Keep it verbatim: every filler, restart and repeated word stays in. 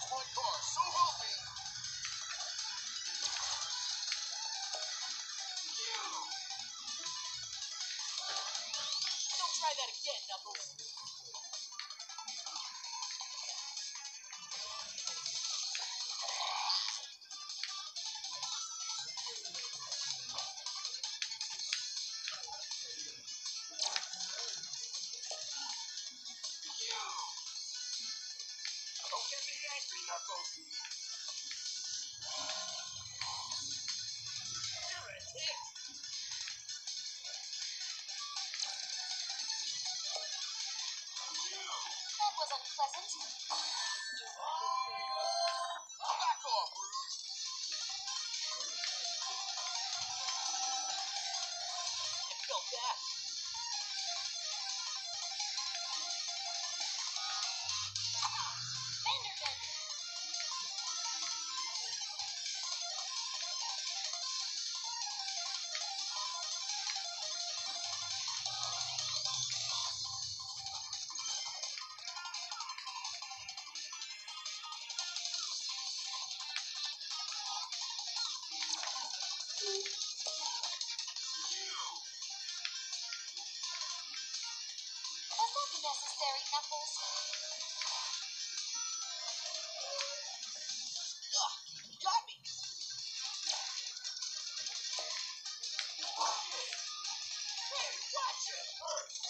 My car, so help me. Don't try that again, Knuckles. Don't get me angry, Knuckles. You're a hit. That was unpleasant. Back off, Rouge. I felt that. Bender Bender. Was that necessary, Knuckles? Ugh, got me. Hey, gotcha.